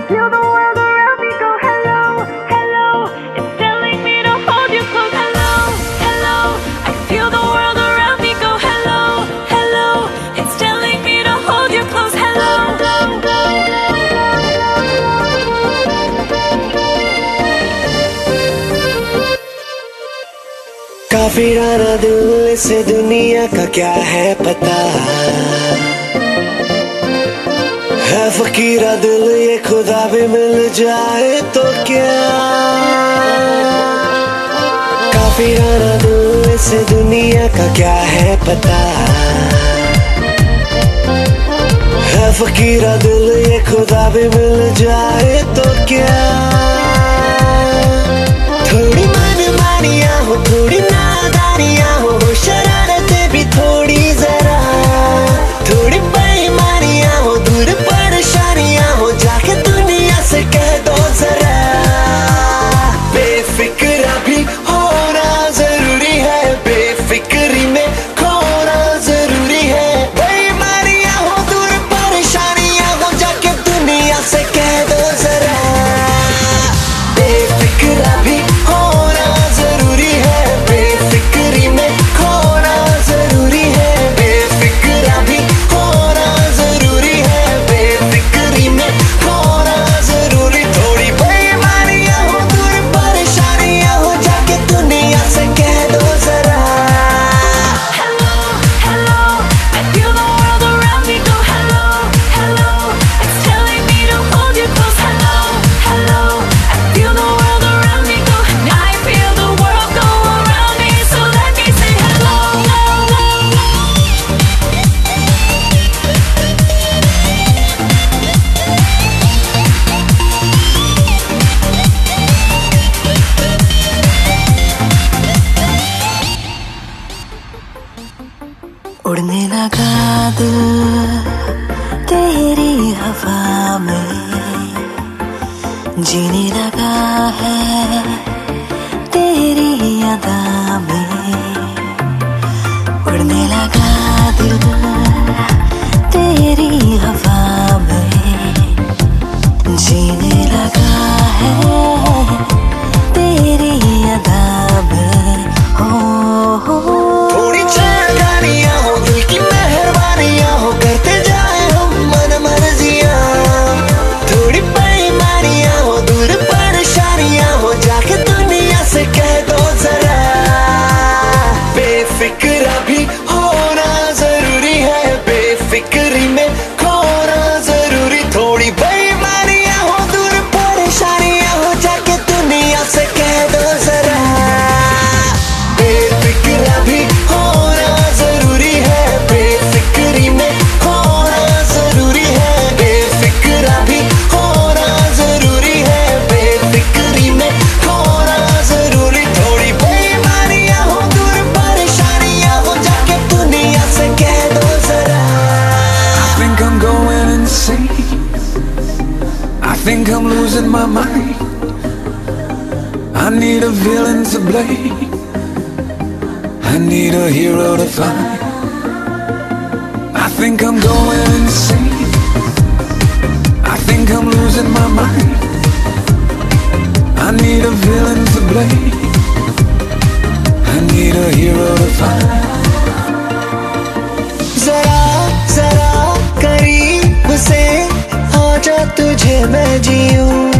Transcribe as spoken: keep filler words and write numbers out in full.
feel the world around me go hello, hello. It's telling me to hold you close. Hello, hello. I feel the world around me go hello, hello. It's telling me to hold you close. Hello. काफिराना दिल से दुनिया का क्या है पता, है फकीरा दिल ये खुदा भी मिल जाए तो क्या। काफिराना दिल से दुनिया का क्या है पता, है फकीरा दिल ये खुदा भी मिल जाए तो क्या। थोड़ी मनमानियाँ हो, थोड़ी नादानियाँ हो, शरारतें भी थोड़ी जरा, थोड़ी बेईमानियाँ हो, दूर परेशानियाँ हो, जाके दुनिया से कह दो जरा। बेफिक्रा भी होना जरूरी है, बेफिक्री में खोना जरूरी है। बेईमानियाँ हो, दूर परेशानियाँ हो, जाके दुनिया से कह दो जरा। बेफिक्रा भी होना जरूरी है, बेफिक्री में खोना जरूरी है। बेफिक्रा भी होना जरूरी है, बेफिक्री में खोना जरूरी। थोड़ी बेईमानियाँ हो, दूर परेशानियाँ हो, जाके दुनिया से कह दो जरा। Hello, hello. I feel the world around me go hello, hello. It's telling me to hold you close. Hello, hello. I feel the world around me go. I feel the world go around me, so let me say hello. उड़ने लगा दिल तेरी हवा में, जीने लगा है तेरी अदा में। उड़ने लगा दिल तेरी हवा में, जीने लगा है तेरी अदा में। हो हो थोड़ी चांदनियाँ हो, दिल की मेहरबानियाँ हो, करते जाए हम मन मर्जियाँ। थोड़ी बेईमानियाँ हो, दूर परेशानियाँ हो, जाके दुनिया से कह दो जरा। बेफिक्रा भी होना जरूरी है, बेफिक्री में खोना जरूरी। थोड़ी बेईमानियाँ हो, दूर परेशानियाँ हो, जाके दुनिया से कह दो जरा। बेफिक्रा भी होना जरूरी है, बेफिक्री में खोना जरूरी है। बेफिक्रा भी होना जरूरी है, बेफिक्री में खोना जरूरी। थोड़ी बेईमानियाँ हो, दूर परेशानियाँ हो, जाके दुनिया से कह दो जरा। I think I'm going insane. I think I'm losing my mind. I need a villain to blame. I need a hero to find. I think I'm going insane. I think I'm losing my mind. I need a villain to blame. I need a hero to find. जरा जरा करीब से आजा, तुझे मैं जीऊं।